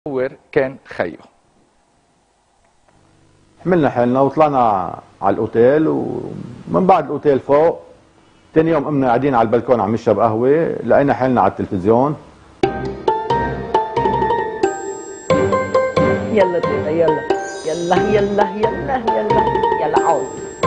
كان خيه. حملنا حالنا وطلعنا على الاوتيل، ومن بعد الاوتيل فوق ثاني يوم قمنا قاعدين على البلكون عم نشرب قهوه، لقينا حالنا على التلفزيون. يلا تيتا يلا يلا يلا يلا يلا يلا عود.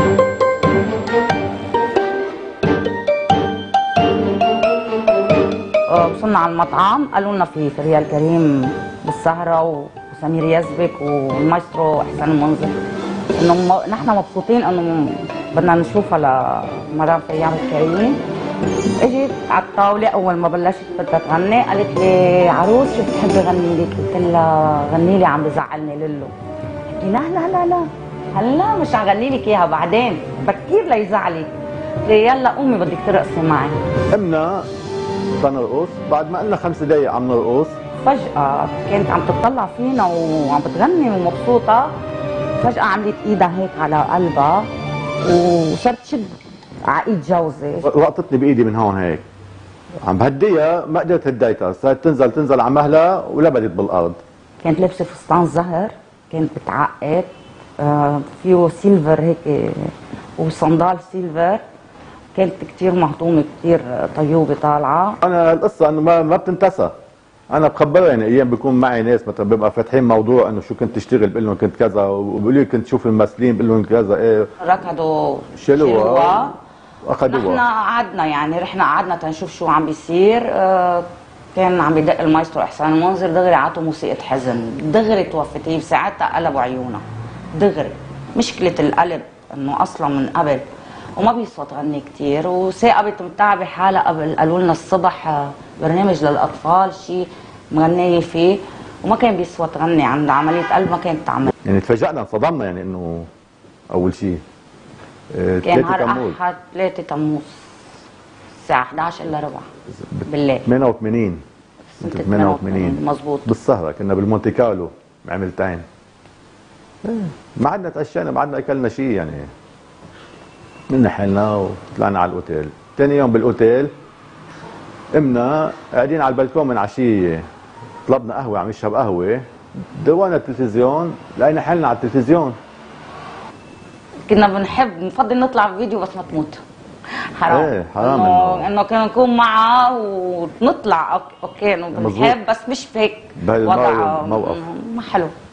وصلنا على المطعم، قالوا لنا في ريال كريم بالسهرة وسمير يزبك والمايسترو احسان المنذر، انه نحن مبسوطين انه بدنا نشوفها لمدام ريال كريم. اجت على الطاوله اول ما بلشت بدها تغني، قالت لي عروس شو بتحبي غني لك؟ قلت لها غني لي عم بزعلني لولو. قالت لي لا لا لا لا هلا مش هغني لك اياها، بعدين بكير ليزعلك. قلت لي يلا قومي بدك ترقصي معي. قمنا تنرقص، بعد ما قلنا 5 دقايق عم نرقص فجأة كانت عم تطلع فينا وعم بتغني ومبسوطة، فجأة عملت ايدها هيك على قلبها وصارت تشد على ايد جوزي، لقطتني بايدي من هون هيك، عم بهديها ما قدرت هديتها، صارت تنزل على مهلها ولبدت بالارض. كانت لابسة فستان زهر، كانت بتعقد فيه سيلفر هيك وصندال سيلفر، كانت كثير مهضومة كثير طيوبة طالعة. انا القصة انه ما بتنتسى، انا بخبرها يعني ايام بيكون معي ناس مثلا بيبقى فاتحين موضوع انه شو كنت تشتغل، بقول لهم كنت كذا، وبقولوا لي كنت شوف الممثلين، بقول لهم كذا ايه، ركضوا شلوها واخذوها. نحن قعدنا يعني رحنا قعدنا تنشوف شو عم بيصير. كان عم بدق المايسترو احسان المنذر، دغري عطوا موسيقى حزن، دغري توفت هي بساعتها، قلبوا عيونها دغري. مشكلة القلب انه اصلا من قبل وما بيصوت غني كثير، وثاقبت متعبة حالها قبل، قالوا لنا الصبح برنامج للاطفال شيء مغنية فيه، وما كان بيصوت غني، عند عملية قلب ما كانت تعمل. يعني تفاجئنا انصدمنا يعني انه اول شيء كان نهار احد 3 تموز الساعة 11 الا ربع بالليل 88 88 مظبوط. بالسهرة كنا بالمونتي كارلو بعملتين، ما عدنا تعشينا، ما عدنا اكلنا شيء يعني، من حالنا وطلعنا على الاوتيل. ثاني يوم بالاوتيل قمنا قاعدين على البلكون من عشية، طلبنا قهوة، عم نشرب قهوة، دورنا التلفزيون لقينا حالنا على التلفزيون. كنا بنفضل نطلع بفيديو بس ما تموت، حرام. ايه حرام انه كنا نكون معها ونطلع اوكي انه بنحب بس مش هيك وضع موقف ما حلو.